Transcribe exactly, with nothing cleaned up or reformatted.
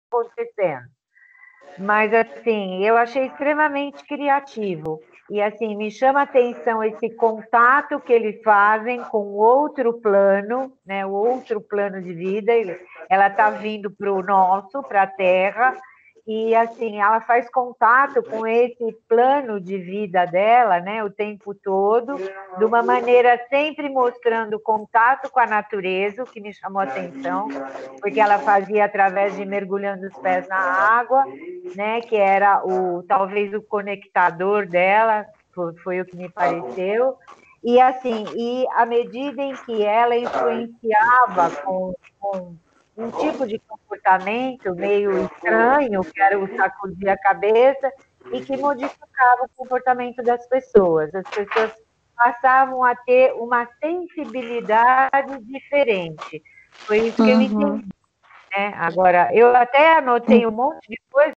acontecendo. Mas, assim, eu achei extremamente criativo. E, assim, me chama a atenção esse contato que eles fazem com o outro plano, né, o outro plano de vida. Ela está vindo para o nosso, para a Terra, e, assim, ela faz contato com esse plano de vida dela, né, o tempo todo, de uma maneira sempre mostrando contato com a natureza, o que me chamou a atenção, porque ela fazia através de mergulhando os pés na água, né, que era o talvez o conectador dela, foi, foi o que me pareceu. E, assim, e à medida em que ela influenciava com, com um tipo de comportamento meio estranho, que era o sacudir a cabeça, e que modificava o comportamento das pessoas. As pessoas passavam a ter uma sensibilidade diferente. Foi isso que eu Uhum. entendi, né. Agora, eu até anotei um monte de coisa